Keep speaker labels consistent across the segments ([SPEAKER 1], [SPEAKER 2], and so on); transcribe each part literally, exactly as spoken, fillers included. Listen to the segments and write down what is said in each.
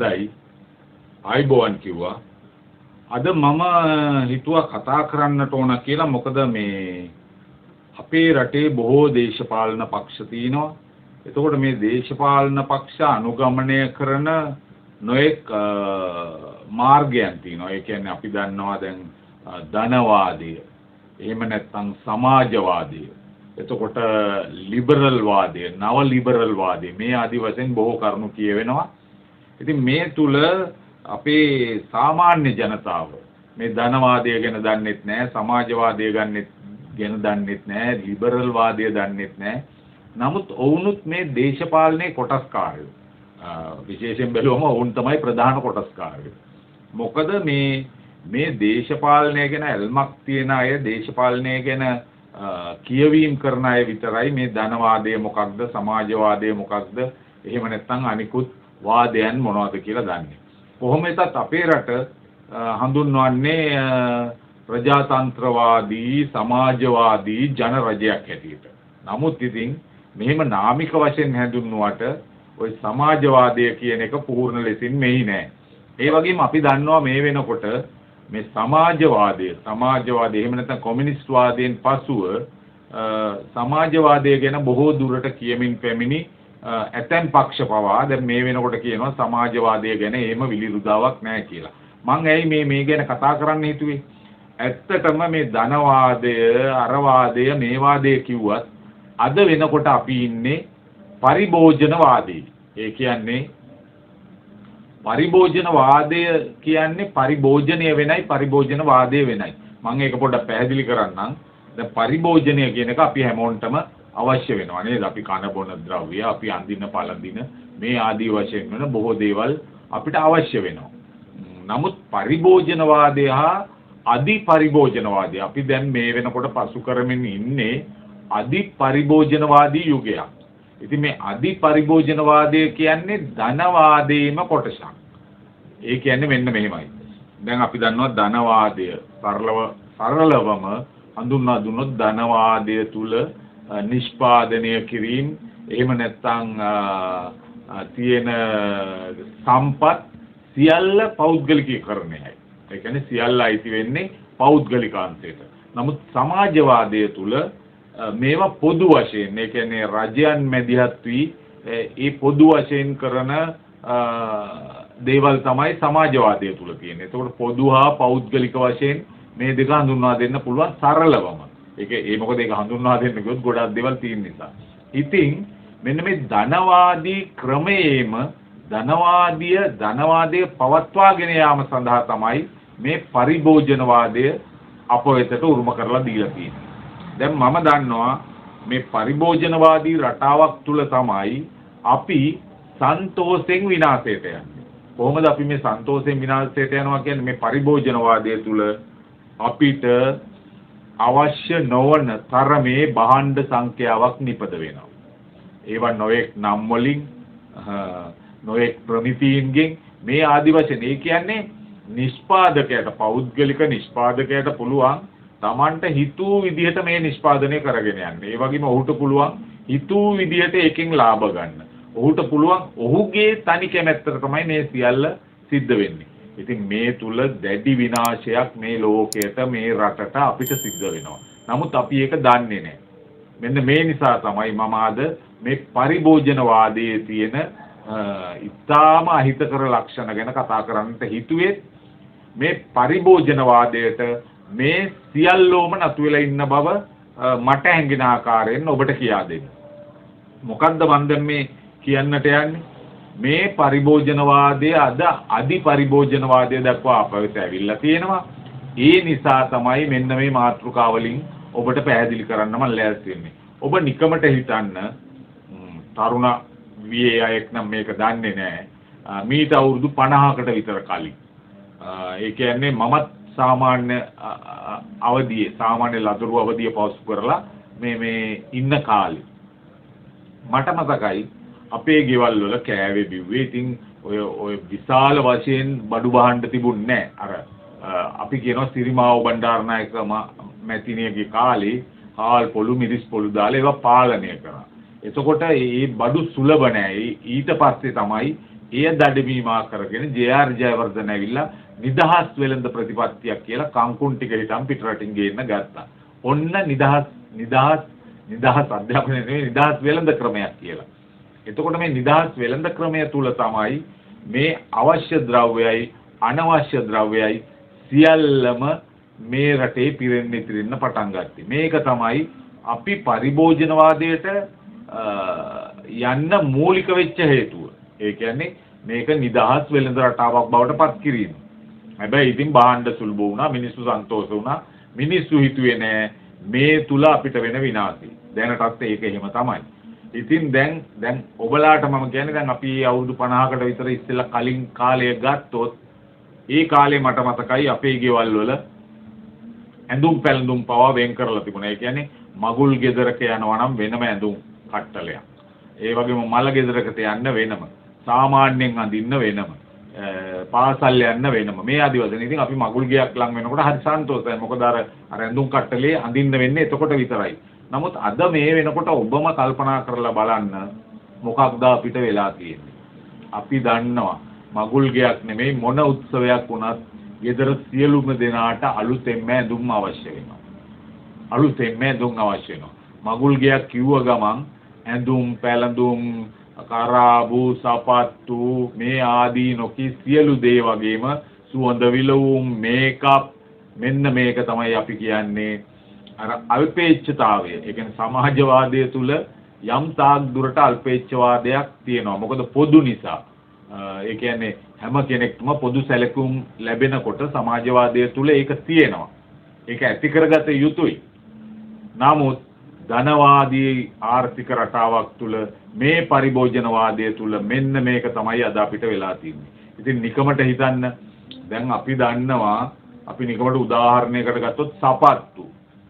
[SPEAKER 1] හොඳයි. ආයිබෝවන් කිව්වා. අද මම හිතුවා කතා කරන්නට ඕන කියලා. මොකද මේ අපේ රටේ බොහෝ දේශපාලන පක්ෂ තියෙනවා. එතකොට මේ දේශපාලන පක්ෂ අනුගමනය කරන නොඑක් මාර්ගයන් තියෙනවා. ඒ කියන්නේ අපි දන්නවා දැන් ධනවාදය, එහෙම නැත්නම් සමාජවාදය, එතකොට ලිබරල් වාදය, නව ලිබරල් වාදය, මේ ආදි වශයෙන් බොහෝ කරුණු කියවෙනවා. ඉතින් මේ තුල අපේ සාමාන්‍ය ජනතාව මේ ධනවාදය ගැන දන්නෙත් නැහැ, සමාජවාදය ගැන දන්නෙත් නැහැ, ලිබරල් වාදය දන්නෙත් නැහැ. නමුත් ඔවුනුත් මේ දේශපාලනයේ කොටස්කාරයෝ. විශේෂයෙන් බැලුවම ඔවුන් තමයි ප්‍රධාන කොටස්කාරයෝ. මොකද මේ මේ දේශපාලනය ගැන ඇල්මක් තියෙන අය, දේශපාලනය ගැන කියවීම කරන අය විතරයි මේ ධනවාදය මොකක්ද, සමාජවාදය මොකක්ද, එහෙම නැත්නම් අනිකුත් වාදයන් මොනවද කියලා දන්නේ. කොහොම වෙතත් අපේ රට හඳුන්වන්නේ ප්‍රජාතන්ත්‍රවාදී, සමාජවාදී ජන රජයක් හැටියට. නමුත් ඉතින් මෙහෙම නාමික වශයෙන් හැඳුන්වුවට ওই සමාජවාදය කියන එක පූර්ණ ලෙසින් මෙහි නෑ. ඒ වගේම අපි දන්නවා මේ වෙනකොට මේ සමාජවාදය, සමාජවාදය එහෙම නැත්නම් කොමියුනිස්ට් වාදයෙන් පසුව සමාජවාදය ගැන බොහෝ දුරට කියමින් පැමිණි ඇතැම් පක්ෂ පවා දැන් මේ වෙනකොට කියනවා සමාජවාදය ගැන එහෙම විලිරුදාවක් නැහැ කියලා. මං ඇයි මේ මේ ගැන කතා කරන්න හිතුවේ? ඇත්තටම මේ ධනවාදය, අරවාදය, මේ වාදය කිව්වත් අද වෙනකොට අපි ඉන්නේ පරිභෝජනවාදී. ඒ කියන්නේ පරිභෝජනවාදය කියන්නේ පරිභෝජනය වෙනයි, පරිභෝජනවාදය වෙනයි. මම ඒක පොඩ්ඩක් පැහැදිලි කරන්නම්. දැන් පරිභෝජනය කියන එක අපි හැමෝටම අවශ්‍ය වෙනවා නේද? අපි කන බොන ද්‍රව්‍ය, අපි අඳින පළඳින මේ ආදී වශයෙන් වෙන බොහෝ දේවල් අපිට අවශ්‍ය වෙනවා. නමුත් පරිභෝජනවාදය හා අධි පරිභෝජනවාදය අපි දැන් මේ වෙනකොට පසු කරමින් ඉන්නේ අධි පරිභෝජනවාදී යුගයක්. ඉතින් මේ අධි පරිභෝජනවාදය කියන්නේ ධනවාදයේම කොටසක්. ඒ කියන්නේ මෙන්න මෙහෙමයි. දැන් අපි දන්නවා ධනවාදය සරලව සරලවම හඳුන්වා දුන්නොත් ධනවාදය තුල නිෂ්පාදනය කිරීම, එහෙම නැත්නම් තියෙන සම්පත් සියල්ල පෞද්ගලිකීකරණයයි. ඒ කියන්නේ සියල්ල අයිති වෙන්නේ පෞද්ගලිකාංශයට. නමුත් සමාජවාදය තුල මේවා පොදු වශයෙන්, ඒ කියන්නේ රජයන් මැදිහත් වී ඒ පොදු වශයෙන් කරන දේවල් තමයි සමාජවාදය තුල තියෙන්නේ. ඒතකොට පොදු හා පෞද්ගලික වශයෙන් මේ දෙක හඳුන්වා දෙන්න පුළුවන් සරලවම. ඒක ඒ මොකද ඒක හඳුන්වා දෙන්න කිව්වොත් ගොඩක් දේවල් තියෙන නිසා. ඉතින් මෙන්න මේ ධනවාදී ක්‍රමයේම ධනවාදීය ධනවාදයේ පවත්වාගෙන යාම සඳහා තමයි මේ පරිභෝජනවාදය අප වෙතට උරුම කරලා දීලා තියෙන්නේ. දැන් මම දන්නවා මේ පරිභෝජනවාදී රටාවක් තුල තමයි අපි සන්තෝෂෙන් විනාශයට යන්නේ. කොහොමද අපි මේ සන්තෝෂෙන් විනාශයට යනවා කියන්නේ? මේ පරිභෝජනවාදය තුල අපිට අවශ්‍ය නොවන තරමේ භාණ්ඩ සංඛ්‍යාවක් නිපද වෙනවා. ඒවා නොඑක් නම් වලින්, නොඑක් ප්‍රමිතීන්ගෙන් මේ ආදි වශයෙන්. ඒ කියන්නේ නිෂ්පාදකයට, පෞද්ගලික නිෂ්පාදකයට පුළුවන් Tamanට හිතූ විදිහට මේ නිෂ්පාදනය කරගෙන යන්න. ඒ වගේම ඔහුට පුළුවන් හිතූ විදිහට එකෙන් ලාභ ගන්න. ඔහුට පුළුවන් ඔහුගේ තනි කැමැත්තට තමයි මේ සියල්ල සිද්ධ වෙන්නේ. ඉතින් මේ තුල දැඩි විනාශයක් මේ ලෝකයට, මේ රටට අපිට සිද්ධ වෙනවා. නමුත් අපි ඒක දන්නේ නැහැ. මෙන්න මේ නිසා තමයි මම අද මේ පරිභෝජනවාදයේ තියෙන ඉතාම අහිතකර ලක්ෂණ ගැන කතා කරන්නට හිතුවේ. මේ පරිභෝජනවාදයට මේ සියල්ලෝම නතු වෙලා ඉන්න බව මට හැඟෙන ආකාරයෙන් ඔබට කියා දෙන්න. මොකද්ද මම දැන් මේ කියන්නට යන්නේ? මේ පරිභෝජනවාදයේ අද අධි පරිභෝජනවාදය දක්වා අපවෙත ඇවිල්ලා තියෙනවා. ඒ නිසා තමයි මෙන්න මේ මාතෘකාවලින් ඔබට පැහැදිලි කරන්න මම ලෑස්ති වෙන්නේ. ඔබ නිකමට හිතන්න, තරුණ වියේ අයෙක් නම් මේක දන්නේ නැහැ. මීට අවුරුදු පනහකට විතර කලින්. ඒ කියන්නේ මමත් සාමාන්‍ය අවධියේ, සාමාන්‍ය ලදරු අවධිය පසු කරලා මේ මේ ඉන්න කාලේ මට මතකයි අපේ ගෙවල් වල කෑවේ බිව්වේ. ඉතින් ඔය ඔය විශාල වශයෙන් බඩු බහන්න තිබුණේ නැහැ. අර අපි කියනවා සිරිමාව බණ්ඩාරනායක මැතිණියගේ කාලේ හාල් පොළු, මිරිස් පොළු දාලා ඒවා පාලනය කරා. එතකොට මේ බඩු සුලභ නැහැ. ඊට පස්සේ තමයි එය දඩමීමා කරගෙන ජේ ආර් ජයවර්ධන ඇවිල්ලා නිදහස් වෙළඳ ප්‍රතිපත්තියක් කියලා කංකුන් ටික හිටන් පිටරටින් ගේන්න ගත්තා. ඔන්න නිදහස් නිදහස් නිදහස් අධ්‍යාපනය නෙවෙයි නිදහස් වෙළඳ ක්‍රමයක් කියලා. එතකොට මේ නිදහස් වෙළඳ ක්‍රමය තුල තමයි මේ අවශ්‍ය ද්‍රව්‍යයි අනවශ්‍ය ද්‍රව්‍යයි සියල්ලම මේ රටේ පිරෙන්න ඉතිරෙන්න පටන් ගත්තේ. මේක තමයි අපි පරිභෝජනවාදයට යන්න මූලික වෙච්ච හේතුව. ඒ කියන්නේ මේක නිදහස් වෙළඳ රටාවක් බවට පත් කිරීම. හැබැයි ඉතින් බාහන්න සුලභ වුණා, මිනිස්සු සන්තෝෂ වුණා. මිනිස්සු හිතුවේ නෑ මේ තුල අපිට වෙන විනාශය. දැනටත් ඒක එහෙම තමයි. ඉතින් දැන් දැන් ඔබලාට මම කියන්නේ දැන් අපි අවුරුදු පනහකට විතර ඉස්සෙල්ලා කලින් කාලය ගත්තොත් ඒ කාලේ මට මතකයි අපේ ගෙවල් වල ඇඳුම් පැළඳුම් පවා වෙන් කරලා තිබුණා. ඒ කියන්නේ මගුල් ගෙදරක යනවා නම් වෙනම ඇඳුම් කට්ටලයක්. ඒ වගේම මල ගෙදරකට යන්න වෙනම. සාමාන්‍යයෙන් අඳින්න වෙනම. පාසල් යන්න වෙනම. මේ ආදි වශයෙන් ඉතින් අපි මගුල් ගයක් ලඟ වෙනකොට හරි සන්තෝෂයි. මොකද අර අර ඇඳුම් කට්ටලේ අඳින්න වෙන්නේ එතකොට විතරයි. නමුත් අද මේ වෙනකොට ඔබම කල්පනා කරලා බලන්න මොකක්ද අපිට වෙලා තියෙන්නේ. අපි දන්නවා මගුල් ගයක් නෙමෙයි මොන උත්සවයක් වුණත් ගෙදර සියලුම දෙනාට අලුතෙන්ම ඇඳුම් අවශ්‍ය වෙනවා. අලුතෙන්ම ඇඳුම් අවශ්‍ය වෙනවා. මගුල් ගයක් කිව්ව ගමන් ඇඳුම් පැළඳුම් කරාබු සපත්තු මේ ආදී නොකී සියලු දේ වගේම සුවඳ විලවුම් මේකප් මෙන්න මේක තමයි අපි කියන්නේ අර අල්පේච්ඡතාවය. ඒ කියන්නේ සමාජවාදය තුල යම් තාක් දුරට අල්පේච්ඡවාදයක් තියෙනවා. මොකද පොදු නිසා. ඒ කියන්නේ හැම කෙනෙක්ටම පොදු සැලකුම් ලැබෙනකොට සමාජවාදය තුල ඒක තියෙනවා. ඒක ඇති කරගත යුතුයි. නමුත් ධනවාදී ආර්ථික රටාවක් තුල මේ පරිභෝජනවාදය තුල මෙන්න මේක තමයි අද අපිට වෙලා තියෙන්නේ. ඉතින් නිකමට හිතන්න දැන් අපි දන්නවා අපි නිකමට උදාහරණයකට ගත්තොත් සපත්තු.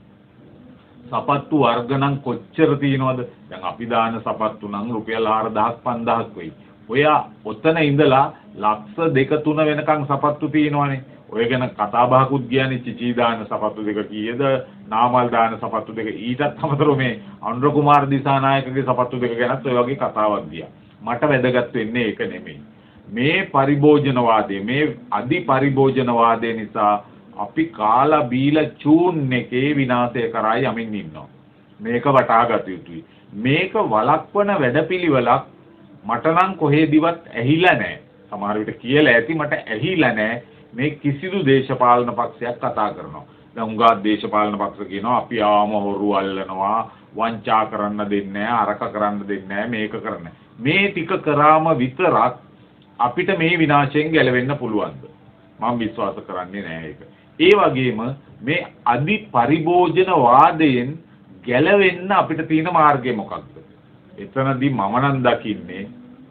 [SPEAKER 1] සපත්තු වර්ග නම් කොච්චර තියෙනවද? දැන් අපි දාන සපත්තු නම් රුපියල් හාරදහස් පන්දහස් වෙයි. ඔය ඔතන ඉඳලා ලක්ෂ දෙක තුන වෙනකන් සපත්තු තියෙනවනේ. ඔය ගැන කතා බහකුත් කියන්නේ චිචී දාන සපත්තු දෙක කීයද නාමල් දාන සපත්තු දෙක ඊටත් අමතරව මේ අනුර කුමාර දිසානායකගේ සපත්තු දෙක ගැනත් ඔය වගේ කතාවක් ගියා. මට වැදගත් වෙන්නේ ඒක නෙමෙයි. මේ පරිභෝජනවාදය මේ අදි පරිභෝජනවාදය නිසා අපි කාලා බීලා චූන් එකේ විනාශය කරා යමින් ඉන්නවා. මේක වටහා ගත යුතුයි. මේක වළක්වන වැඩපිළිවෙලක් මට නම් කොහෙදිවත් ඇහිලා නැහැ. සමහර විට කියලා ඇති මට ඇහිලා නැහැ. මේ කිසිදු දේශපාලන පක්ෂයක් කතා කරනවා. දැන් උඟා දේශපාලන පක්ෂ කියනවා අපි ආවම හොරු අල්ලනවා, වංචා කරන්න දෙන්නේ නැහැ, අරක කරන්න දෙන්නේ නැහැ, මේක කරන්නේ. මේ ටික කරාම විතරක් අපිට මේ විනාශයෙන් ගැලවෙන්න පුළුවන්ද? මම විශ්වාස කරන්නේ නැහැ ඒක. ඒ වගේම මේ අදි පරිභෝජනවාදයෙන් ගැලවෙන්න අපිට තියෙන මාර්ගය මොකක්ද? එතනදී මම නම් දකින්නේ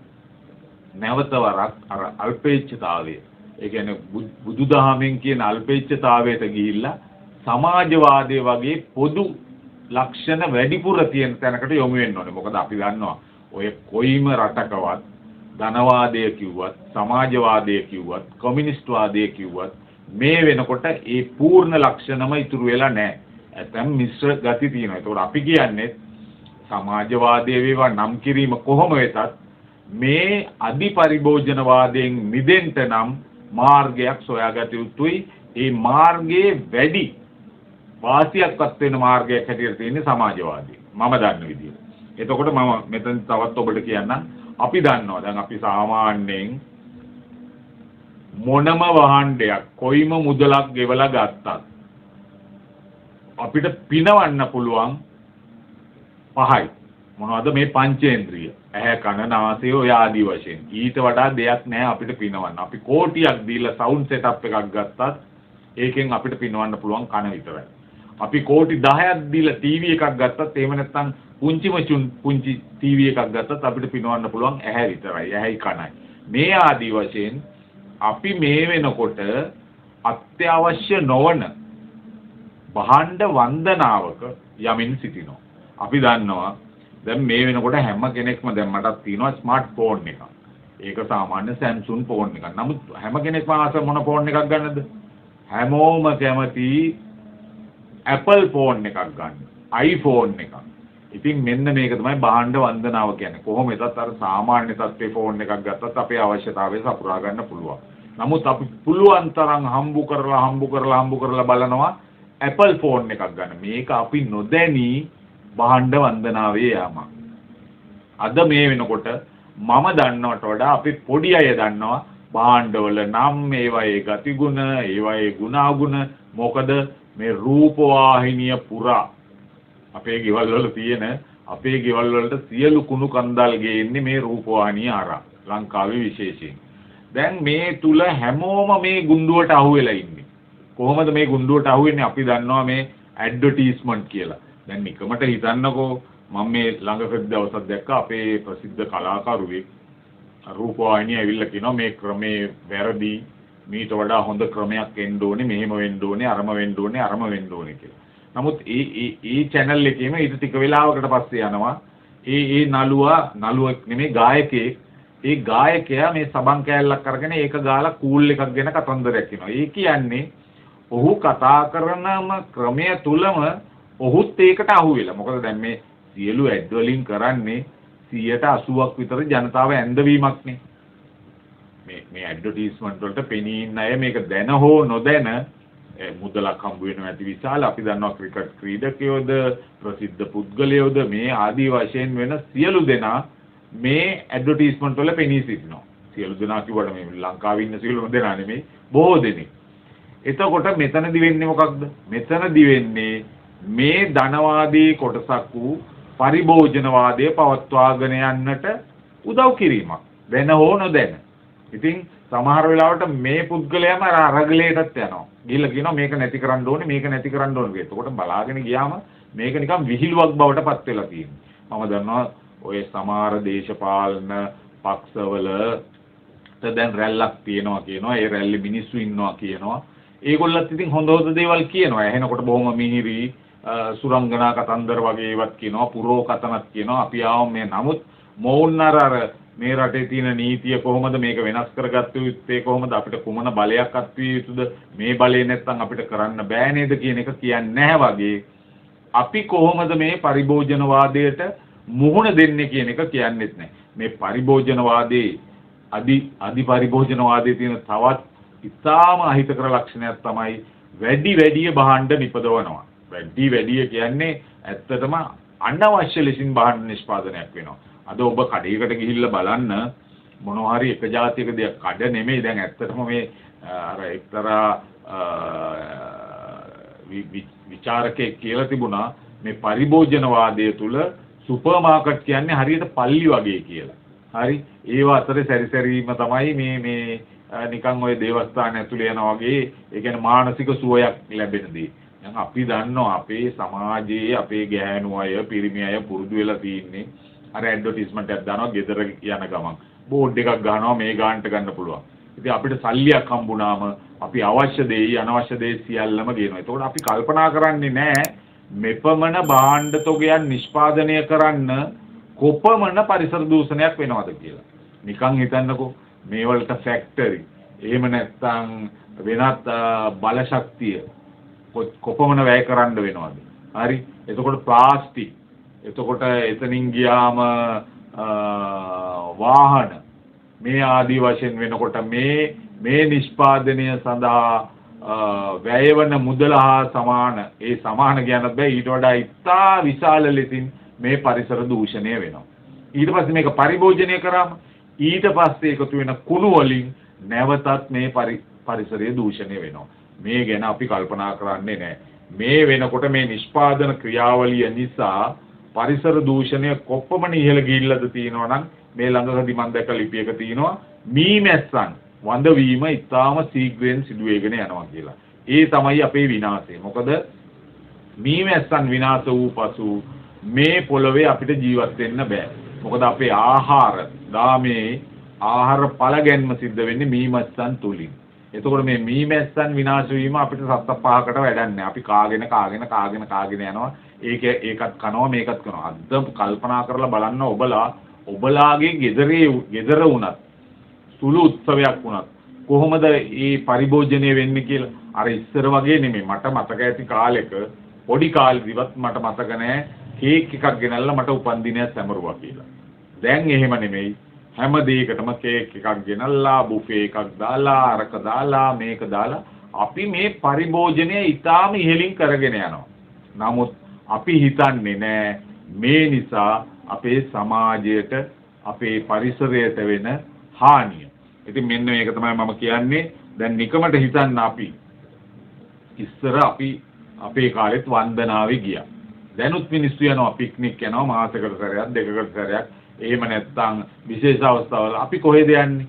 [SPEAKER 1] නැවත වරක් අර අල්පේච්ඡතාවය. ඒ කියන්නේ බුදුදහමෙන් කියන අල්පේච්ඡතාවයට ගිහිල්ලා සමාජවාදයේ වගේ පොදු ලක්ෂණ වැඩිපුර තියෙන තැනකට යොමු වෙන්න ඕනේ. මොකද අපි දන්නවා ඔය කොයිම රටකවත් ධනවාදය කිව්වත්, සමාජවාදය කිව්වත්, කොමියුනිස්ට් වාදය කිව්වත් මේ වෙනකොට ඒ පූර්ණ ලක්ෂණම ඉතුරු වෙලා නැහැ. ඇතම් මිශ්‍ර ගති තියෙනවා. ඒකෝට අපි කියන්නේ සමාජවාදයේ වේවා නම් කිරීම කොහොම වෙතත් මේ අදි පරිභෝජනවාදයෙන් මිදෙන්න නම් මාර්ගයක් සොයාගත යුතුයි. ඒ මාර්ගයේ වැඩි වාසියක්වත් වෙන මාර්ගයක් හැටියට තියෙන්නේ සමාජවාදී. මම දන්න විදියට. එතකොට මම මෙතන තවත් ඔබට කියන්නම්. අපි දන්නවා දැන් අපි සාමාන්‍යයෙන් මොනම වහණ්ඩයක් කොයිම මුදලක් ගෙවලා ගත්තත් අපිට පිනවන්න පුළුවන් පහයි. මොනවද මේ පංචේන්ද්‍රිය? ඇහැ කන නාසය ඔය ආදී වශයෙන්. ඊට වඩා දෙයක් නැහැ අපිට පිනවන්න. අපි කෝටියක් දීලා සවුන්ඩ් සෙටප් එකක් ගත්තත් ඒකෙන් අපිට පිනවන්න පුළුවන් කන විතරයි. අපි කෝටි දහයක් දීලා ටීවී එකක් ගත්තත් එහෙම නැත්නම් පුංචිම පුංචි ටීවී එකක් ගත්තත් අපිට පිනවන්න පුළුවන් ඇහැ විතරයි. ඇහැයි කනයි. මේ ආදී වශයෙන් අපි මේ වෙනකොට අත්‍යවශ්‍ය නොවන භාණ්ඩ වන්දනාවක යමින් සිටිනවා. අපි දන්නවා දැන් මේ වෙනකොට හැම කෙනෙක්ම දැන් මටත් තියෙනවා ස්මාර්ට් ෆෝන් එකක්. ඒක සාමාන්‍ය Samsung ෆෝන් එකක්. නමුත් හැම කෙනෙක්ම ආස මොන ෆෝන් එකක් ගන්නද? හැමෝම කැමති Apple ෆෝන් එකක් ගන්න. iPhone එකක්. ඉතින් මෙන්න මේක තමයි භාණ්ඩ වන්දනාව කියන්නේ. කොහොම වෙතත් අර සාමාන්‍ය තත්ත්වේ ෆෝන් එකක් ගත්තත් අපේ අවශ්‍යතාවය සපුරා ගන්න පුළුවන්. නමුත් අපි පුළුවන් තරම් හම්බු කරලා හම්බු කරලා හම්බු කරලා බලනවා Apple ෆෝන් එකක් ගන්න. මේක අපි නොදැනි භාණ්ඩ වන්දනාවේ යාමක්. අද මේ වෙනකොට මම දන්නවට වඩා අපි පොඩි අය දන්නවා භාණ්ඩවල නම් ඒවායේ ගතිගුණ ඒවායේ ගුණාගුණ. මොකද මේ රූපවාහිනිය පුරා අපේ ගෙවල් වල තියෙන අපේ ගෙවල් වලට සියලු කුණු කන්දල් ගේන්නේ මේ රූපවාහිනිය හරහා ලංකාවේ විශේෂයෙන්. දැන් මේ තුල හැමෝම මේ ගුණ්ඩුවට අහු වෙලා ඉන්නේ. කොහොමද මේ ගුණ්ඩුවට අහු වෙන්නේ? අපි දන්නවා මේ ඇඩ්වර්ටයිස්මන්ට් කියලා. දැන් නිකමට හිතන්නකෝ මම මේ ළඟකදී දවසක් දැක්කා අපේ ප්‍රසිද්ධ කලාකරුවෙක් රූපවාහිනිය ඇවිල්ලා කියනවා මේ ක්‍රමේ වැරදි මීට වඩා හොඳ ක්‍රමයක් එන්න ඕනේ මෙහෙම වෙන්න ඕනේ අරම වෙන්න ඕනේ අරම වෙන්න ඕනේ කියලා. නමුත් ඒ ඒ ඒ channel එකේම ඊට ටික වෙලාවකට පස්සේ යනවා ඒ ඒ නළුවා නළුවෙක් නෙමෙයි ගායකයෙක්. ඒ ගායකයා මේ සබන් කෑල්ලක් අරගෙන ඒක ගාලා කූල් එකක් ගැන කතන්දරයක් කියනවා. ඒ කියන්නේ ඔහු කතා කරනම ක්‍රමය තුලම ඔහුත් ඒකට අහු වෙලා. මොකද දැන් මේ සියලු ඇඩ් වලින් කරන්නේ සියයට අසූවක් විතර ජනතාව ඇඳවීමක්නේ. මේ මේ ඇඩ්වර්ටයිස්මන්ට් වලට පෙනී ඉන්න අය මේක දැන හෝ නොදැන මුදලක් හම්බ වෙනවා ඇති විශාල. අපි දන්නවා ක්‍රිකට් ක්‍රීඩකයෝද ප්‍රසිද්ධ පුද්ගලයෝද මේ ආදී වශයෙන් වෙන සියලු දෙනා මේ ඇඩ්වර්ටයිස්මන්ට් වල පෙනී සිටිනවා. සියලු දෙනා කිව්වට මේ ලංකාවේ ඉන්න සියලුම දෙනා නෙමෙයි බොහෝ දෙනෙක්. එතකොට මෙතනදි වෙන්නේ මොකක්ද? මෙතනදි වෙන්නේ මේ ධනවාදී කොටසක් වූ පරිභෝජනවාදය පවත්වාගෙන යන්නට උදව් කිරීමක්. දැන හෝ නොදැන. ඉතින් සමහර වෙලාවට මේ පුද්ගලයාම අරගලයටත් යනවා. ගිහිල්ලා කියනවා මේක නැති කරන්න ඕනේ මේක නැති කරන්න ඕනේ කියලා. එතකොට බලාගෙන ගියාම මේක නිකන් විහිළුවක් බවට පත් වෙලා තියෙනවා. මම දන්නවා ඔය සමහර දේශපාලන පක්ෂවල දැන් රැල්ලක් තියෙනවා කියනවා. ඒ රැල්ලේ මිනිස්සු ඉන්නවා කියනවා. ඒගොල්ලත් ඉතින් හොඳ හොඳ දේවල් කියනවා. එහෙනකොට බොහොම මිහිරි සුරංගනා කතන්දර වගේ ඒවත් කියනවා. පුරෝ කතනක් කියනවා. අපි ආවම මේ නමුත් මොවුන් අර අර මේ රටේ තියෙන නීතිය කොහොමද මේක වෙනස් කරගත්තු යුත්තේ කොහොමද අපිට කුමන බලයක් අත්විය යුතුද මේ බලේ නැත්තම් අපිට කරන්න බෑ නේද කියන එක කියන්නේ නැහැ වගේ අපි කොහොමද මේ පරිභෝජනවාදයට මුහුණ දෙන්නේ කියන එක කියන්නේත් නැහැ. මේ පරිභෝජනවාදයේ අදි අදි පරිභෝජනවාදයේ තියෙන තවත් ඉතාම අහිතකර ලක්ෂණයක් තමයි වැඩි වැඩි භාණ්ඩ නිපදවනවා. වැඩි වැඩි කියන්නේ ඇත්තටම අනවශ්‍ය ලෙසින් භාණ්ඩ නිෂ්පාදනයක් වෙනවා. අද ඔබ කඩේකට ගිහිල්ලා බලන්න මොනවා හරි එක જાතියක දෙයක් කඩ නෙමෙයි දැන් ඇත්තටම මේ අර එක්තරා විචාරකයෙක් කියලා තිබුණා මේ පරිභෝජනවාදය තුල සුපර් මාකට් කියන්නේ හරියට පල්ලි වගේ කියලා. හරි ඒව අතරේ සැරිසැරීම තමයි මේ මේ නිකන් ওই දේවස්ථාන ඇතුලේ යනවා වගේ ඒ කියන්නේ මානසික සුවයක් ලැබෙන දේ. දැන් අපි දන්නවා අපේ සමාජයේ අපේ ගෑනු අය පිරිමි අය පුරුදු වෙලා තින්නේ අර ඇඩ්වර්ටයිස්මන්ට් එකක් දානවා ගෙදර යන ගමන් බෝඩ් එකක් ගන්නවා මේ ගානට ගන්න පුළුවන්. ඉතින් අපිට සල්ලියක් හම්බුනාම අපි අවශ්‍ය දේ අනවශ්‍ය දේ සියල්ලම ගේනවා. ඒතකොට අපි කල්පනා කරන්නේ නැහැ මෙපමණ භාණ්ඩ තොගයන් නිෂ්පාදනය කරන්න කොපමණ පරිසර දූෂණයක් වෙනවද කියලා. නිකන් හිතන්නකෝ මේ වලට ෆැක්ටරි එහෙම නැත්නම් වෙනත් බල ශක්තිය කොපමණ වැය කරන්න වෙනවද? හරි. එතකොට ප්ලාස්ටික් එතකොට එතනින් ගියාම වාහන මේ ආදී වශයෙන් වෙනකොට මේ මේ නිෂ්පාදනය සඳහා වැයවන මුදල හා සමාන ඒ සමාන කියන්නත් බෑ ඊට වඩා ඉතා විශාල ලෙසින් මේ පරිසර දූෂණය වෙනවා. ඊට පස්සේ මේක පරිභෝජනය කරාම ඊට පස්සේ එකතු වෙන කුණු වලින් නැවතත් මේ පරිසරයේ දූෂණය වෙනවා. මේ ගැන අපි කල්පනා කරන්නේ නැහැ. මේ වෙනකොට මේ නිෂ්පාදන ක්‍රියාවලිය නිසා පරිසර දූෂණය කොපමණ ඉහළ ගිහිල්ලාද තියෙනවා නම් මේ ළඟදී මම දැක්ක ලිපියක තියෙනවා මීමැස්සන් වඳ වීම ඉතාම ශීඝ්‍රයෙන් සිදු වෙගෙන යනවා කියලා. ඒ තමයි අපේ විනාශය. මොකද මීමැස්සන් විනාශ වූ පසු මේ පොළවේ අපිට ජීවත් වෙන්න බෑ. මොකද අපේ ආහාර දාමේ ආහාර පළගැන්ම සිද්ධ වෙන්නේ මීමැස්සන් තුලින්. එතකොට මේ මීමැස්සන් විනාශ වීම අපිට සත්ත පහකට වැඩක් නැහැ. අපි කාගෙන කාගෙන කාගෙන කාගෙන යනවා. ඒක ඒකත් කනවා මේකත් කරනවා. අද කල්පනා කරලා බලන්න ඔබලා ඔබලාගේ ගෙදරේ ගෙදර වුණත් සුළු උත්සවයක් වුණත් කොහොමද මේ පරිභෝජනය වෙන්නේ කියලා. අර ඉස්සර වගේ නෙමෙයි. මට මතක ඇති කාලෙක පොඩි කාලේදිවත් මට මතක නැහැ කේක් එකක් ගෙනල්ලා මට උපන්දිනයක් සැමරුවා කියලා. දැන් එහෙම නෙමෙයි. හැම දෙයකටම කේක් එකක් ගෙනල්ලා බුෆේ එකක් දාලා අරක දාලා මේක දාලා අපි මේ පරිභෝජනය ඊටාම ඉහළින් කරගෙන යනවා. නමුත් අපි හිතන්නේ නෑ මේ නිසා අපේ සමාජයට අපේ පරිසරයට වෙන හානිය. ඉතින් මෙන්න මේක තමයි මම කියන්නේ. දැන් නිකමට හිතන්න අපි ඉස්සර අපි අපේ කාලෙත් වන්දනාවේ ගියා. දැනුත් මිනිස්සු යනවා පික්නික් යනවා මාසයකට සැරයක් දෙකකට සැරයක්. එහෙම නැත්නම් විශේෂ අවස්ථාවල අපි කොහෙද යන්නේ?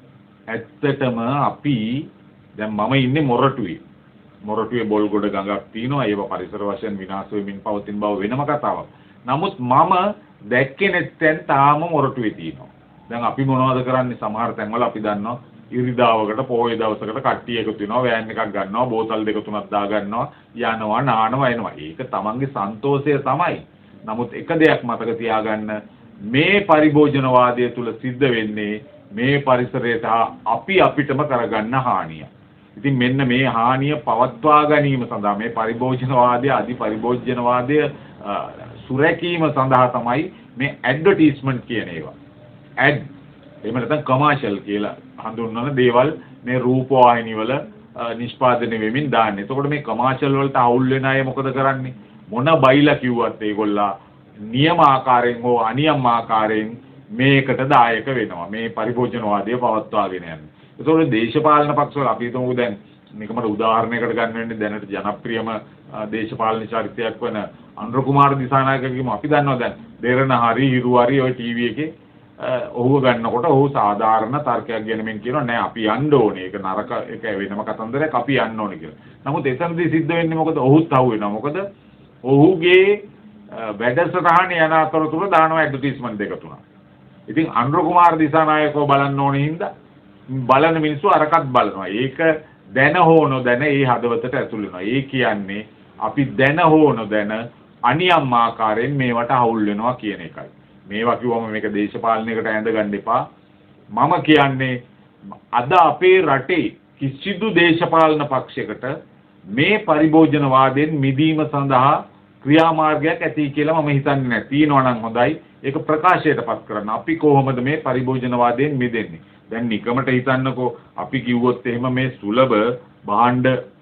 [SPEAKER 1] ඇත්තටම අපි දැන් මම ඉන්නේ මොරටුවේ. මොරටුවේ බොල්ගොඩ ගඟක් තියෙනවා. ඒව පරිසර වශයෙන් විනාශ වෙමින් පවතින බව වෙනම කතාවක්. නමුත් මම දැක්කේ නැත්නම් තාම මොරටුවේ තියෙනවා. දැන් අපි මොනවද කරන්නේ? සමහර තැන්වල අපි දන්නවා ඉරිදාවකට පොහොය දවසකට කට්ටිය එකතු වෙනවා වෑන් එකක් ගන්නවා බෝතල් දෙක තුනක් දා ගන්නවා යනවා නානවා එනවා. ඒක තමන්ගේ සන්තෝෂය තමයි. නමුත් එක දෙයක් මතක තියාගන්න මේ පරිභෝජනවාදය තුල සිද්ධ වෙන්නේ මේ පරිසරයට අපි අපිටම කරගන්න හානිය. ඉතින් මෙන්න මේ හානිය පවත්වා ගැනීම සඳහා මේ පරිභෝජනවාදය අධි පරිභෝජනවාදය සුරැකීම සඳහා තමයි මේ ඇඩ්වර්ටයිස්මන්ට් කියන ඒවා. ඇඩ් එහෙම නැත්නම් කමර්ෂල් කියලා හඳුන්වන දේවල් මේ රූපවාහිනී වල නිෂ්පාදනය වෙමින් දාන්නේ. එතකොට මේ කමර්ෂල් වලට අවුල් වෙන අය මොකද කරන්නේ? මොන බයිලා කිව්වත් ඒගොල්ලා නියම ආකාරයෙන් හෝ අනියම් ආකාරයෙන් මේකට දායක වෙනවා. මේ පරිභෝජනවාදය පවත්වාගෙන යන්නේ. ඒතකොට දේශපාලන පක්ෂවල අපි හිතමු දැන් මේකමද උදාහරණයකට ගන්න වෙන්නේ දැනට ජනප්‍රියම දේශපාලන චරිතයක් වන අනුර කුමාර දිසානායක කියමු. අපි දන්නවා දැන් දෙරණ හරි හිරු හරි ඔය ටීවී එකේ ඔහුව ගන්නකොට ඔහු සාධාරණ තර්කයක් ගෙනමින් කියනවා නෑ අපි යන්න ඕනේ. ඒක නරක ඒක වෙනම කතන්දරයක් අපි යන්න ඕනේ කියලා. නමුත් එතනදී සිද්ධ වෙන්නේ මොකද? ඔහුත් අහු වෙනවා. මොකද ඔහුගේ වැඩසටහන යන අතරතුර දානවා ඇඩ්වර්ටයිස්මන්ට් දෙක තුනක්. ඉතින් අනුර කුමාර දිසානායකව බලන්න ඕනේ හින්දා බලන මිනිස්සු අරකට බලනවා. ඒක දැන හෝ නොදැන ඒ හදවතට ඇතුල් වෙනවා. ඒ කියන්නේ අපි දැන හෝ නොදැන අනියම් ආකාරයෙන් මේවට අවුල් වෙනවා කියන එකයි. මේවා කිව්වම මේක දේශපාලනයකට ඇඳ ගන්න එපා. මම කියන්නේ අද අපේ රටේ කිසිදු දේශපාලන පක්ෂයකට මේ පරිභෝජනවාදයෙන් මිදීම සඳහා ක්‍රියාමාර්ගයක් ඇති කියලා මම හිතන්නේ නැහැ. තියෙනවා නම් හොඳයි. ඒක ප්‍රකාශයටපත් කරන්න. අපි කොහොමද මේ පරිභෝජනවාදයෙන් මිදෙන්නේ? දැන් නිකමට හිතන්නකෝ අපි කිව්වොත් එහෙම මේ සුලභ භාණ්ඩ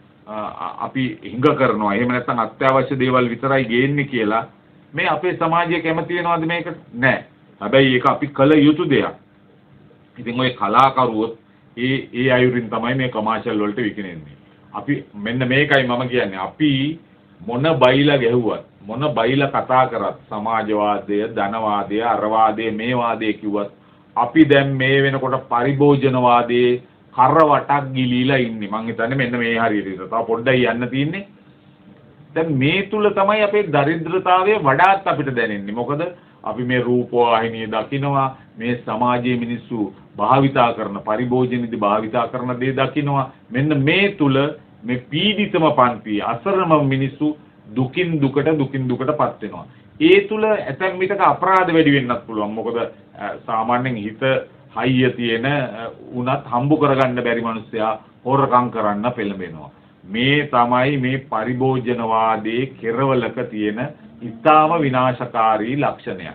[SPEAKER 1] අපි හිඟ කරනවා. එහෙම නැත්නම් අත්‍යවශ්‍ය දේවල් විතරයි ගේන්නේ කියලා මේ අපේ සමාජය කැමති වෙනවද මේකට? නැහැ. හැබැයි ඒක අපි කළ යුතු දෙයක්. ඉතින් ඔය කලාකරුවොත් ඒ ඒ අයුරින් තමයි මේ කමර්ෂල් වලට විකිනෙන්නේ. අපි මෙන්න මේකයි මම කියන්නේ. අපි මොන බයිලා ගැහුවත් මොන බයිලා කතා කරත් සමාජවාදය, ධනවාදය, අරවාදය, මේ වාදය කිව්වත් අපි දැන් මේ වෙනකොට පරිභෝජනවාදයේ කරවටක් ගිලීලා ඉන්නේ. මං හිතන්නේ මෙන්න මේ හරියට ඉතින්. තව පොඩ්ඩයි යන්න තියෙන්නේ. දැන් මේ තුල තමයි අපේ දරිද්‍රතාවය වඩාත් අපිට දැනෙන්නේ. මොකද අපි මේ රූපවාහිනිය දකිනවා, මේ සමාජයේ මිනිස්සු භාවිතා කරන පරිභෝජනයේදී භාවිතා කරන දේ දකිනවා. මෙන්න මේ තුල මේ පීඩිතම පන්ති අසරණ මිනිස්සු දුකින් දුකට දුකින් දුකටපත් වෙනවා. ඒ තුල ඇතැම් විටක අපරාධ වැඩි වෙන්නත් පුළුවන්. මොකද සාමාන්‍යයෙන් හිත හයිය තියෙන උනත් හම්බු කරගන්න බැරි මිනිස්සයා හොරකම් කරන්න පෙළඹෙනවා. මේ තමයි මේ පරිභෝජනවාදයේ කෙරවලක තියෙන ඉතාම විනාශකාරී ලක්ෂණයක්.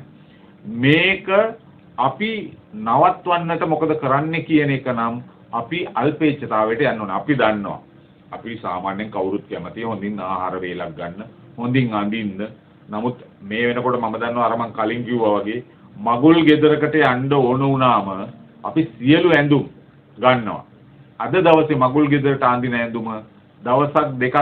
[SPEAKER 1] මේක අපි නවත්වන්නට මොකද කරන්නේ කියන එක නම් අපි අල්පේච්ඡතාවයට යන්න ඕනේ. අපි දන්නවා. අපි සාමාන්‍යයෙන් කවුරුත් කැමති හොඳින් ආහාර වේලක් ගන්න, හොඳින් අඳින්න. නමුත් මේ වෙනකොට මම දන්නවා අර මං කලින් කිව්වා වගේ මගුල් ගෙදරකට යන්න ඕන වුණාම අපි සියලු ඇඳුම් ගන්නවා. අද දවසේ මගුල් ගෙදරට අඳින ඇඳුම දවසක් දෙකක්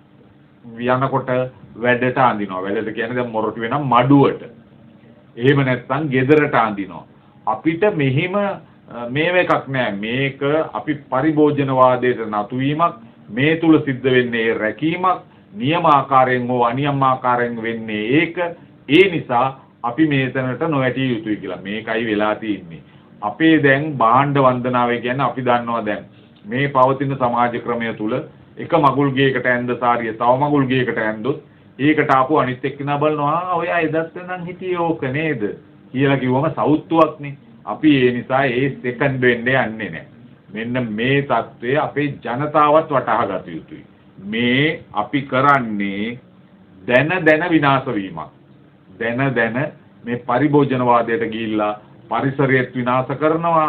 [SPEAKER 1] යනකොට වැඩට අඳිනවා. වැඩට කියන්නේ දැන් මොරටුවේ නම් මඩුවට. එහෙම නැත්නම් ගෙදරට අඳිනවා. අපිට මෙහිම මේව එකක් නෑ. මේක අපි පරිභෝජනවාදයට නතු වීමක්. මේ තුල සිද්ධ වෙන්නේ රැකීමක්. නියම ආකාරයෙන් හෝ අනියම් ආකාරයෙන් වෙන්නේ ඒක. ඒ නිසා අපි මේතනට නොවැටිය යුතුයි කියලා. මේකයි වෙලා තියෙන්නේ. අපේ දැන් භාණ්ඩ වන්දනාවේ කියන්නේ අපි දන්නවා දැන් මේ පවතින සමාජ ක්‍රමය තුල එක මගුල් ගේකට ඇඳ සාරිය තව මගුල් ගේකට ඇඳොත් ඒකට ආපු අනිත් එක්කෙනා බලනවා ඔය එදත් නම් හිටියේ ඕක නේද කියලා කිව්වම සෞත්තුවක්නේ. අපි ඒ නිසා ඒ සෙකන්ඩ් වෙන්නේ යන්නේ නැහැ. මෙන්න මේ தત્ත්වය අපේ ජනතාවත් වටහා ගත යුතුයි. මේ අපි කරන්නේ දැන දැන විනාශ වීමක්. දැන දැන මේ පරිභෝජනවාදයට ගිහිල්ලා පරිසරයත් විනාශ කරනවා.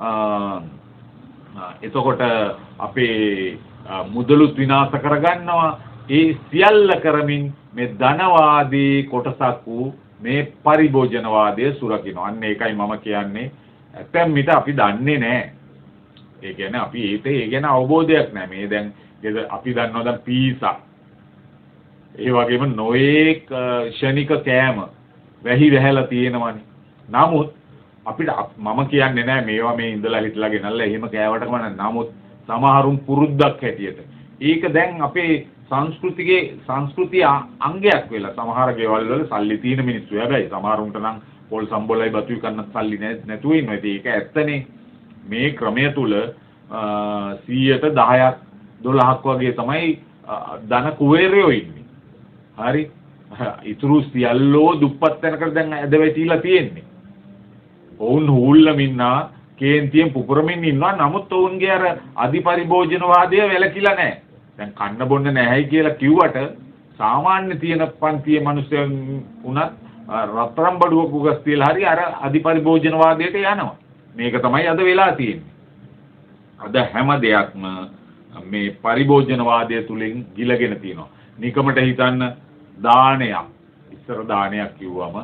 [SPEAKER 1] එතකොට අපේ මුදලුත් විනාශ කරගන්නවා. ඒ සියල්ල කරමින් මේ ධනවාදී කොටසක් වූ මේ පරිභෝජනවාදය සුරකිනවා. අන්න ඒකයි මම කියන්නේ. ඇත්තම මිට අපි දන්නේ නැහැ. ඒ කියන්නේ අපි ඒට ඒ ගැන අවබෝධයක් නැහැ. මේ දැන් අපි දන්නවා දැන් පීසා. ඒ වගේම නොයේක් ෂණික කෑම වැහි වැහැලා තියෙනවනේ. නමුත් අපිට මම කියන්නේ නැහැ මේවා මේ ඉඳලා හිටලා ගෙනල්ලා එහෙම කෑවට කමක් නැහැ. නමුත් සමහරුන් පුරුද්දක් හැටියට ඒක දැන් අපේ සංස්කෘතියේ සංස්කෘතිය අංගයක් වෙලා සමහර ගෙවල් වල සල්ලි තියෙන මිනිස්සු. හැබැයි සමහරුන්ට නම් පොල් සම්බොලයි බතුයි කන්න සල්ලි නැතුව ඉන්නවා. ඒක ඇත්තනේ. මේ ක්‍රමය තුල සීයට දහයක් දොළහක් වගේ තමයි ධන කුවේරයෝ ඉන්නේ. හරි. ඉතුරු සියල්ලෝ දුප්පත් තැනකට දැන් ඇද වැටිලා තියෙන්නේ. ඔවුන් හූල්ලමින්නා කේන්තියෙන් පුපුරමින් ඉන්නවා. නමුත් ඔවුන්ගේ අර අධිපරිභෝජනවාදය වැළකීලා නැහැ. දැන් කන්න බොන්න නැහැයි කියලා කිව්වට සාමාන්‍ය තියෙන පන්තියේ මිනිස්සුන් උනත් රත්තරන් බඩුවක උගස් තියලා හරි අර අධිපරිභෝජනවාදයට යනවා. මේක තමයි අද වෙලා තියෙන්නේ. අද හැම දෙයක්ම මේ පරිභෝජනවාදය තුලින් ගිලගෙන තියෙනවා. නිකමට හිතන්න දානයක්. ඉස්සර දානයක් කිව්වම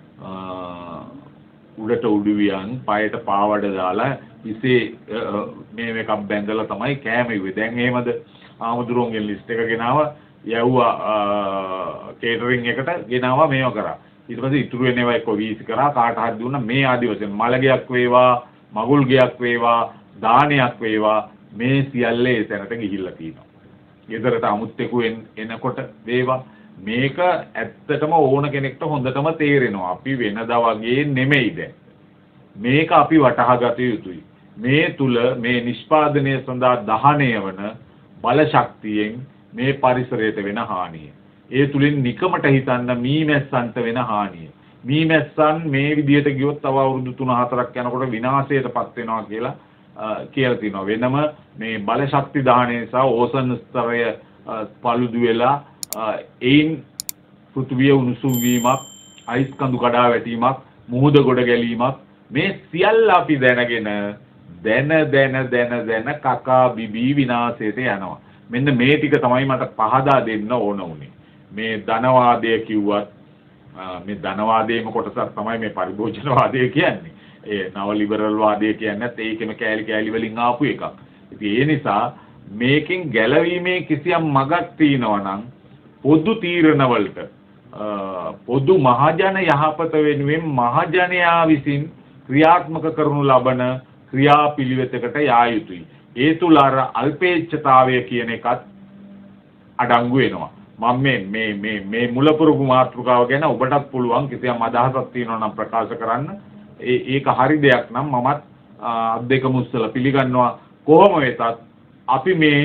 [SPEAKER 1] උඩට උඩුවියන් පයට පාවඩ දාලා ඉසේ මේ මේකක් බැඳලා තමයි කෑම ඉුවේ. දැන් එහෙමද? ආමුදුරුවන්ගේ ලිස්ට් එක ගෙනාව යවුවා කේටරින් එකට ගෙනාවා මේව කරා. ඊට පස්සේ ඉතුරු වෙන ඒවා එක්ක වීසි කරා කාට හරි දුන්නා මේ ආදි වශයෙන් මලගයක් වේවා මගුල් ගයක් වේවා දානයක් වේවා මේ සියල්ල ඒ තැනට ගිහිල්ලා තියෙනවා. ගෙදරට අමුත්තෙකු එනකොට වේවා මේක ඇත්තටම ඕන කෙනෙක්ට හොඳටම තේරෙනවා. අපි වෙනදා වගේ නෙමෙයි දැන්. මේක අපි වටහා ගත යුතුයි. මේ තුල මේ නිෂ්පාදනය සඳහා දහණය වන බල ශක්තියෙන් මේ පරිසරයට වෙන හානිය. ඒ තුලින් නිකමට හිතන්න මීමැස්සන්ට වෙන හානිය. මීමැස්සන් මේ විදියට ගියොත් තව අවුරුදු තුන හතරක් යනකොට විනාශයටපත් වෙනවා කියලා කියලා තියෙනවා. වෙනම මේ බල ශක්ති දහණය නිසා ඕසන් ස්තරය පළුදු වෙලා ඒන් පෘථිවිය උණුසුම් වීමක්, අයිස් කඳු කඩා වැටීමක්, මුහුද ගොඩ ගැලීමක් මේ සියල්ල අපි දැනගෙන දැන දැන දැන දැන කකා බිබී විනාශයට යනවා. මෙන්න මේ ටික තමයි මට පහදා දෙන්න ඕන උනේ. මේ ධනවාදය කිව්වත් මේ ධනවාදයේම කොටසක් තමයි මේ පරිභෝජනවාදය කියන්නේ. ඒ නව ලිබරල් වාදය කියන්නේත් ඒකෙම කෑලි කෑලි වලින් ආපු එකක්. ඉතින් ඒ නිසා මේකෙන් ගැලවීමේ කිසියම් මගක් තියෙනවා නම් පොදු තීරණ වලට පොදු මහජන යහපත වෙනුවෙන් මහජනයා විසින් ක්‍රියාත්මක කරනු ලබන ක්‍රියාපිළිවෙතකට යා යුතුයි. ඒ තුල අර අල්පේච්ඡතාවය කියන එකත් අඩංගු වෙනවා. මම මේ මේ මේ මේ මුලපුරුදු මාතෘකාව ගැන ඔබටත් පුළුවන් කිසියම් අදහසක් තියෙනවා නම් ප්‍රකාශ කරන්න. ඒ ඒක හරි දෙයක් නම් මමත් අද්දේක මුස්සල පිළිගන්නවා. කොහොම වෙතත් අපි මේ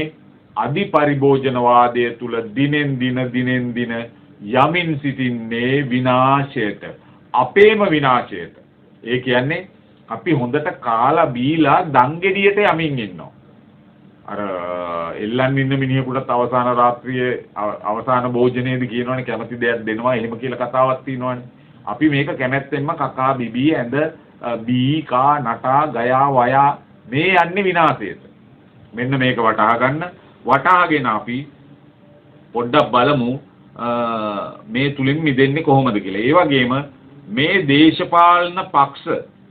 [SPEAKER 1] අධිපරිභෝජනවාදය තුල දිනෙන් දින දිනෙන් දින යමින් සිටින්නේ විනාශයට. අපේම විනාශයට. ඒ කියන්නේ අපි හොඳට කාලා බීලා දංගෙඩියට යමින් ඉන්නවා. අර එල්ලන් ඉන්න මිනිහෙකුට අවසාන රාත්‍රියේ අවසාන භෝජනයේදී කියනවනේ කැමති දෙයක් දෙනවා එහෙම කියලා කතාවක් තියෙනවනේ. අපි මේක කැමැත්තෙන්ම කකා බිබී ඇඳ බී කා නටා ගයා වයා මේ යන්නේ විනාශයට. මෙන්න මේක වටහා ගන්න. වටහාගෙන අපි පොඩ්ඩක් බලමු මේ තුලින් මිදෙන්නේ කොහොමද කියලා. ඒ වගේම මේ දේශපාලන පක්ෂ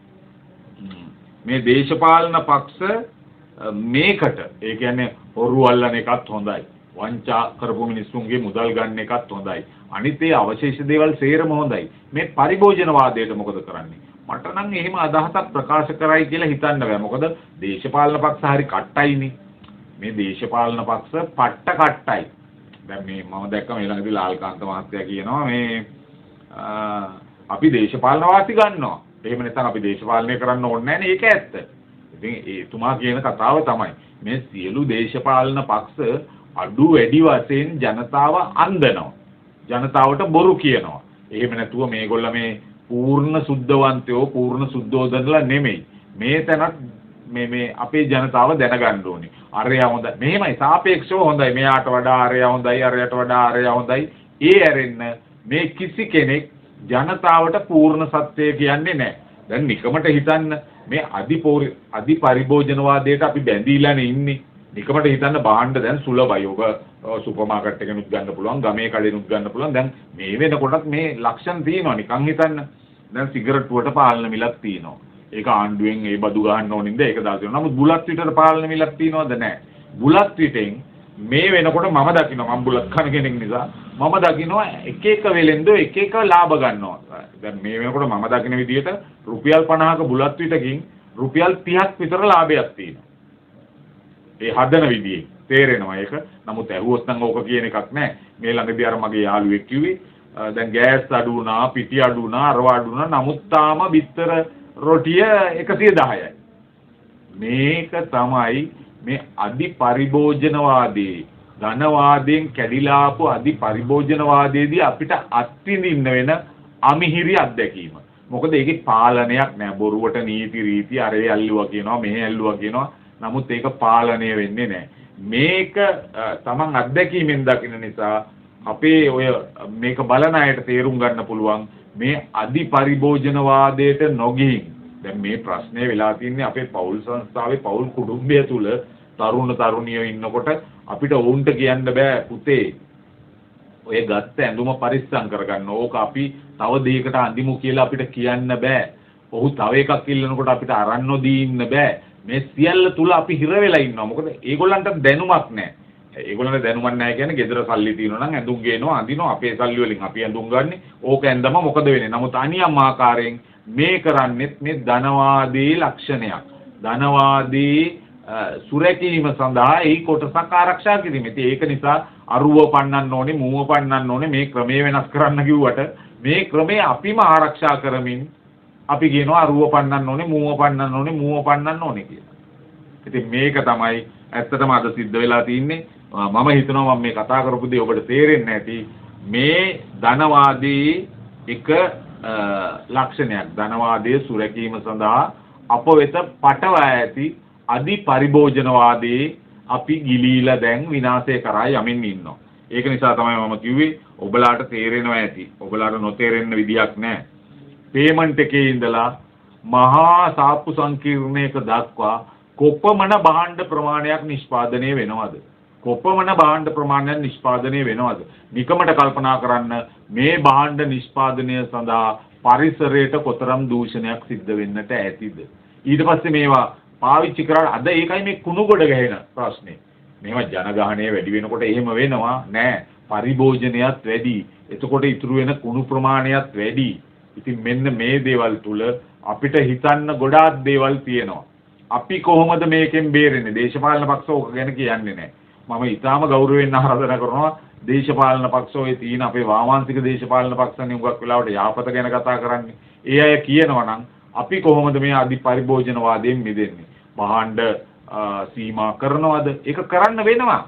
[SPEAKER 1] මේ දේශපාලන පක්ෂ මේකට ඒ කියන්නේ හොරු අල්ලන එකත් හොඳයි. වංචා කරපු මිනිස්සුන්ගේ මුදල් ගන්න එකත් හොඳයි. අනිත් ඒ අවශේෂ දේවල් සේරම හොඳයි. මේ පරිභෝජනවාදයට මොකද කරන්නේ? මට නම් එහෙම අදහසක් ප්‍රකාශ කරයි කියලා හිතන්න බෑ. මොකද දේශපාලන පක්ෂ හරි කට්ටයිනේ. මේ දේශපාලන පක්ෂ පට්ට කට්ටයි. දැන් මේ මම දැක්ක මේ ළඟදී ලාල්කාන්ත මහත්තයා කියනවා මේ අපි දේශපාලන වාසි ගන්නවා. එහෙම නැත්නම් අපි දේශපාලනය කරන්න ඕනේ නැහැ නේ. ඒක ඇත්ත. ඉතින් එතුමා කියන කතාව තමයි මේ සියලු දේශපාලන පක්ෂ අඩු වැඩි වශයෙන් ජනතාව අන්දනවා. ජනතාවට බොරු කියනවා. එහෙම නැතුව මේගොල්ල මේ පූර්ණ සුද්ධවන්තයෝ පූර්ණ සුද්ධෝදනලා නෙමෙයි. මේ තැනත් මේ මේ අපේ ජනතාව දැනගන්න ඕනේ. අරයා හොඳයි. මෙහෙමයි සාපේක්ෂව හොඳයි. මෙයාට වඩා අරයා හොඳයි. අරයට වඩා අරයා හොඳයි. ඒ ඇරෙන්න මේ කිසි කෙනෙක් ජනතාවට පූර්ණ සත්‍යය කියන්නේ නැහැ. දැන් නිකමට හිතන්න මේ අධි අධි පරිභෝජනවාදයට අපි බැඳීලානේ ඉන්නේ. නිකමට හිතන්න භාණ්ඩ දැන් සුලභයි. ඔබ සුපර් මාකට් එකෙනුත් ගන්න පුළුවන්, ගමේ කඩේනුත් ගන්න පුළුවන්. දැන් මේ වෙනකොටත් මේ ලක්ෂණ තියෙනවා. නිකන් හිතන්න. දැන් සිගරට්ටුවට පාලන මිලක් තියෙනවා. ඒක ආණ්ඩුවෙන් ඒ බදු ගහන්න ඕනින්ද ඒක දාලා තියෙනවා. නමුත් බුලත් විතර පාලන මිලක් තියෙනවද? නැහැ. බුලත් විතෙන් මේ වෙනකොට මම දකිනවා මම බුලත් කන කෙනෙක් නිසා මම දකිනවා එක එක වෙලෙන්දෝ එක එක ලාභ ගන්නවා. දැන් මේ වෙනකොට මම දකින විදිහට රුපියල් පනහක බුලත් විතකින් රුපියල් තිහක් විතර ලාභයක් තියෙනවා. ඒ හදන විදිහේ තේරෙනවා ඒක. නමුත් ඇහුවොත් නම් ඕක කියන එකක් නැහැ. මේ ළඟදී අර මගේ යාළුවෙක් කිව්වේ දැන් ගෑස් අඩු වුණා, පිටි අඩු වුණා, අරව අඩු වුණා. නමුත් තාම බිත්තර රොටිය එකසිය දහයයි. මේක තමයි මේ අධි පරිභෝජනවාදී ධනවාදයෙන් කැඩිලා ආපු අධි පරිභෝජනවාදයේදී අපිට අත්විඳින්න වෙන අමිහිරි අත්දැකීම. මොකද ඒකේ පාලනයක් නැහැ. බොරුවට නීති රීති අරේ ඇල්ලුවා කියනවා, මෙහෙ ඇල්ලුවා කියනවා. නමුත් ඒක පාලනය වෙන්නේ නැහැ. මේක තමන් අත්දැකීමෙන් දකින නිසා අපේ ඔය මේක බලන අයට තේරුම් ගන්න පුළුවන් මේ අධි පරිභෝජනවාදයට නොගිහින් දැන් මේ ප්‍රශ්නේ වෙලා තින්නේ අපේ පෞල් සංස්ථාවේ පෞල් කුටුම්බය තුල තරුණ තරුණියෝ ඉන්නකොට අපිට වුන්ට කියන්න බෑ පුතේ ඔය ගත්ත ඇඳුම පරිස්සම් කරගන්න. ඕක අපි තව දෙයකට අඳිමු කියලා අපිට කියන්න බෑ. ඔහු තව එකක් ඉල්ලනකොට අපිට අරන් නොදී ඉන්න බෑ. මේ සියල්ල තුල අපි හිර වෙලා ඉන්නවා. මොකද ඒගොල්ලන්ට දැනුමක් නැහැ. ඒගොල්ලන්ට දැනුමක් නැහැ කියන්නේ ගෙදර සල්ලි තියෙනවා නම් ඇඳුම් ගේනවා අඳිනවා අපේ සල්ලි වලින් අපි ඇඳුම් ගන්නෙ. ඕක ඇඳම මොකද වෙන්නේ? නමුත් අනියම් ආකාරයෙන් මේ කරන්නේත් මේ ධනවාදී ලක්ෂණයක්. ධනවාදී සුරැකීම සඳහා ඒ කොටසක් ආරක්ෂා කිරීම. ඉතින් ඒක නිසා අරුව පන්නන්න ඕනේ, මූව පන්නන්න ඕනේ. මේ ක්‍රමය වෙනස් කරන්න කිව්වට මේ ක්‍රමය අපිම ආරක්ෂා කරමින් අපි කියනවා අරුව පන්නන්න ඕනේ, මූව පන්නන්න ඕනේ, මූව පන්නන්න ඕනේ කියලා. ඉතින් මේක තමයි ඇත්තටම අද සිද්ධ වෙලා තින්නේ. මම හිතනවා මම මේ කතා කරපු දේ ඔබට තේරෙන්නේ නැති. මේ ධනවාදී එක ලක්ෂණයක්. ධනවාදයේ සුරැකීම සඳහා අප වෙත පටවා ඇති අධි පරිභෝජනවාදී අපි ගිලීලා දැන් විනාශය කරා යමින් ඉන්නවා. ඒක නිසා තමයි මම කිව්වේ ඔබලාට තේරෙනවා ඇති. ඔබලාට නොතේරෙන්න විදියක් නැහැ. පේමන්ට් එකේ ඉඳලා මහා සාප්පු සංකීර්ණයක දක්වා කොපමණ භාණ්ඩ ප්‍රමාණයක් නිෂ්පාදනය වෙනවද? කොපමණ භාණ්ඩ ප්‍රමාණයක් නිෂ්පාදනය වෙනවද? නිකමට කල්පනා කරන්න මේ භාණ්ඩ නිෂ්පාදනය සඳහා පරිසරයට කොතරම් දූෂණයක් සිද්ධ වෙන්නට ඇතිද? ඊට පස්සේ මේවා පාවිච්චි කරලා අද ඒකයි මේ කුණු ගොඩ ගැහෙන ප්‍රශ්නේ. මේවා ජනගහණය වැඩි වෙනකොට එහෙම වෙනවා නෑ. පරිභෝජනයත් වැඩි. එතකොට ඉතුරු වෙන කුණු ප්‍රමාණයත් වැඩි. ඉතින් මෙන්න මේ දේවල් තුල අපිට හිතන්න ගොඩාක් දේවල් තියෙනවා. අපි කොහොමද මේකෙන් බේරෙන්නේ? දේශපාලන පක්ෂ ඕක ගැන කියන්නේ නැහැ. මම ඊටාම ගෞරවයෙන් ආරාධනා කරනවා දේශපාලන පක්ෂ ඔය තියෙන අපේ වාමාංශික දේශපාලන පක්ෂන්නේ උගක් වෙලාවට යාපත ගැන කතා කරන්නේ. ඒ අය කියනවා නම් අපි කොහොමද මේ අධි පරිභෝජනවාදයෙන් මිදෙන්නේ? භාණ්ඩ සීමා කරනවද? ඒක කරන්න වෙනවා.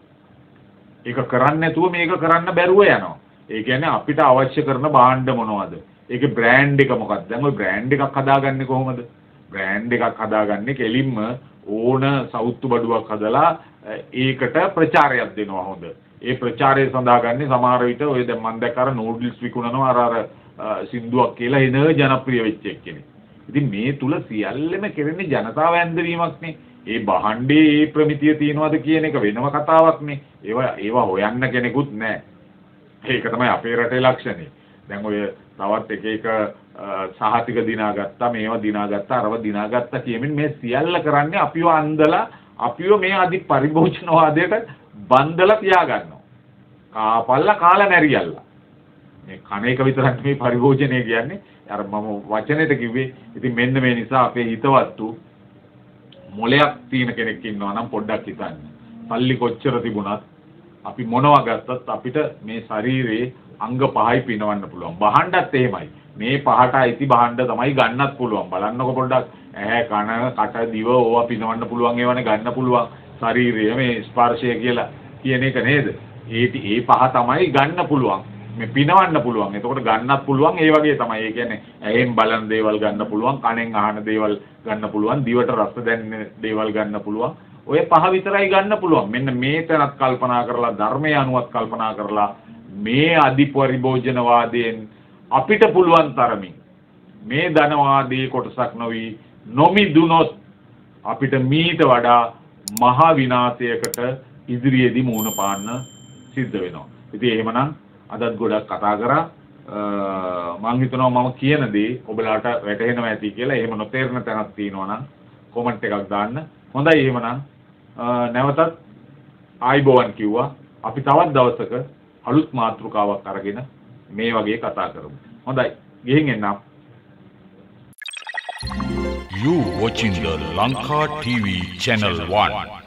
[SPEAKER 1] ඒක කරන්නේ නැතුව මේක කරන්න බැරුව යනවා. ඒ කියන්නේ අපිට අවශ්‍ය කරන භාණ්ඩ මොනවද? ඒකේ බ්‍රෑන්ඩ් එක මොකක්ද? දැන් ඔය බ්‍රෑන්ඩ් එකක් හදාගන්නේ කොහොමද? බ්‍රෑන්ඩ් එකක් හදාගන්නේ කෙලින්ම ඕන සවුත්තු බඩුවක් හදලා ඒකට ප්‍රචාරයක් දෙනවා හොඳ. ඒ ප්‍රචාරය සඳහා ගන්නේ සමහර විට ඔය දැන් මම දැක්ක අර නූඩල්ස් විකුණනවා අර අර සින්දුවක් කියලා එන ජනප්‍රිය වෙච්ච එක්කෙනෙක්. ඉතින් මේ තුල සියල්ලම කෙරෙන්නේ ජනතාව ඇන්දවීමක්නේ. ඒ බහණ්ඩේ ඒ ප්‍රමිතිය තියනවාද කියන එක වෙනම කතාවක්නේ. ඒවා ඒවා හොයන්න කෙනෙකුත් නැහැ. ඒක තමයි අපේ රටේ ලක්ෂණය. දැන් ඔය තවත් එක එක සහතික දිනාගත්තා, මේවා දිනාගත්තා, අරව දිනාගත්තා කියමින් මේ සියල්ල කරන්නේ අපිව අන්දලා අපිව මේ අධි පරිභෝජනවාදයට බන්දලා තියාගන්නවා. කාපල්ලා කාලා මැරියල්ලා. මේ කණ එක විතරක් මේ පරිභෝජනය කියන්නේ. අර මම වචනෙට කිව්වේ. ඉතින් මෙන්න මේ නිසා අපේ හිතවත්තු මොලයක් තියෙන කෙනෙක් ඉන්නවා නම් පොඩ්ඩක් හිතන්න. පල්ලි කොච්චර තිබුණත් අපි මොනවා ගත්තත් අපිට මේ ශරීරයේ අංග පහයි පිනවන්න පුළුවන්. බහණ්ඩත් එහෙමයි. මේ පහට අයිති බහණ්ඩ තමයි ගන්නත් පුළුවන්. බලන්නකො පොඩ්ඩක් ඇහැ කන කට දිව ඕවා පිනවන්න පුළුවන් ඒවනේ ගන්න පුළුවන්. ශරීරය මේ ස්පර්ශය කියලා කියන එක නේද? ඒ ඒ පහ තමයි ගන්න පුළුවන්. මේ පිනවන්න පුළුවන්. එතකොට ගන්නත් පුළුවන් ඒ වගේ තමයි. ඒ කියන්නේ ඇහෙන් බලන දේවල් ගන්න පුළුවන්, කනෙන් අහන දේවල් ගන්න පුළුවන්, දිවට රස දැනෙන දේවල් ගන්න පුළුවන්. ඔය පහ විතරයි ගන්න පුළුවන්. මෙන්න මේ තැනත් කල්පනා කරලා ධර්මය අනුවත් කල්පනා කරලා මේ අධි පරිභෝජනවාදයෙන් අපිට පුළුවන් තරමින් මේ ධනවාදී කොටසක් නොවි නොමිදුනොත් අපිට මීට වඩා මහා විනාශයකට ඉදිරියේදී මුහුණ පාන්න සිද්ධ වෙනවා. ඉතින් එහෙමනම් අදත් ගොඩක් කතා කරා. මම හිතනවා මම කියන දේ ඔබලාට වැටහෙනවා ඇති කියලා. එහෙම නොතේරෙන තැනක් තියෙනවා නම් කමෙන්ට් එකක් දාන්න. හොඳයි එහෙමනම් නැවතත් ආයිබෝවන් කිව්වා. අපි තවත් දවසක අලුත් මාතෘකාවක් අරගෙන මේ වගේ කතා කරමු. හොඳයි. ගිහින් එන්නම්.
[SPEAKER 2] You watching the Lanka T V Channel one.